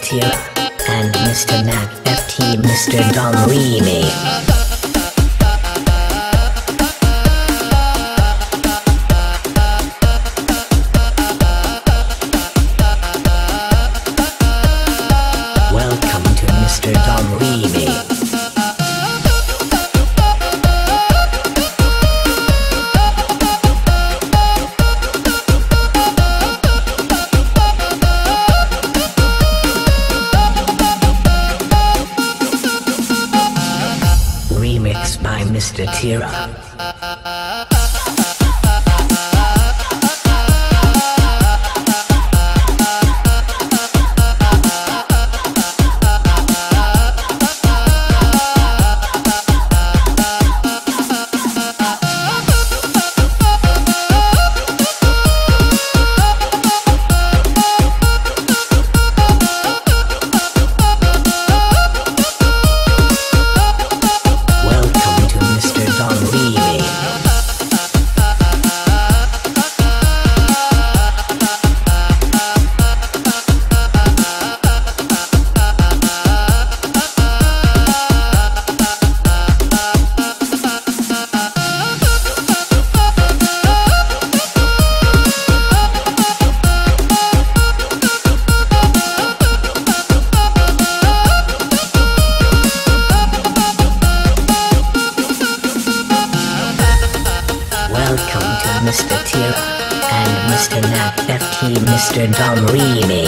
Tira and Mr. Mac FT, Mr. Don Remy. Welcome to Mr. Don Remy. Remix by Mr. Tira. Welcome to Mr. Tira and Mr. Mac FT, Mr. Don Remy.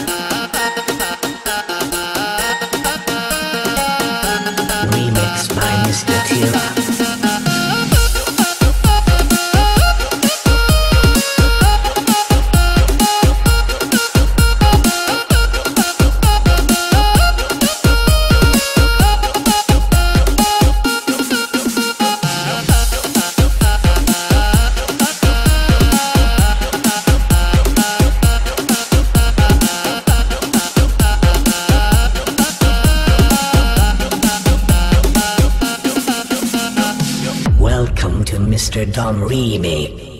Remix by Mr. Tira. Welcome to Mr. Don Remy.